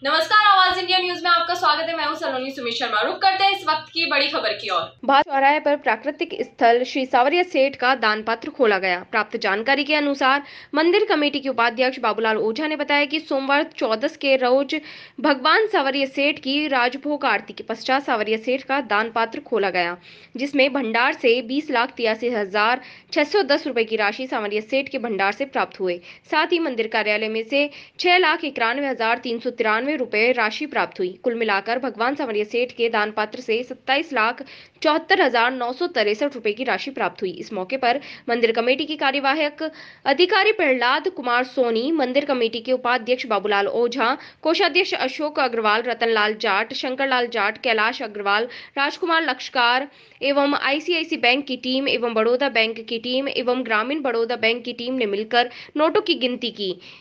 नमस्कार, आवाज India news में आपका स्वागत है। मैं हूं सलोनी सुमित शर्मा। रुक करते हैं इस वक्त की बड़ी खबर की ओर। भारत चौराहे पर प्राकृतिक स्थल श्री सावरिया सेठ का दान पत्र खोला गया। प्राप्त जानकारी के अनुसार मंदिर कमेटी के उपाध्यक्ष बाबूलाल ओझा ने बताया कि सोमवार 14 के रोज भगवान सावरिया सेठ की राजभोग आरती के पश्चात सावरिया सेठ का दान पत्र खोला गया, जिसमें भंडार से 20,83,610 रुपए की राशि सावरिया सेठ के भंडार से प्राप्त हुए। साथ ही मंदिर कार्यालय में से 6,91,393 रुपए राशि प्राप्त हुई। कुल मिलाकर भगवान सावरिया सेठ के दान पत्र से 27,74,963 रुपए की राशि प्राप्त हुई। इस मौके पर मंदिर कमेटी की कार्यवाहक अधिकारी प्रहलाद कुमार सोनी, मंदिर कमेटी के उपाध्यक्ष बाबूलाल ओझा, कोषाध्यक्ष अशोक अग्रवाल, रतनलाल जाट, शंकरलाल जाट, कैलाश अग्रवाल, राजकुमार लक्ष्कार एवं आईसीआईसी बैंक की टीम एवं बड़ौदा बैंक की टीम एवं ग्रामीण बड़ौदा बैंक की टीम ने मिलकर नोटों की गिनती की।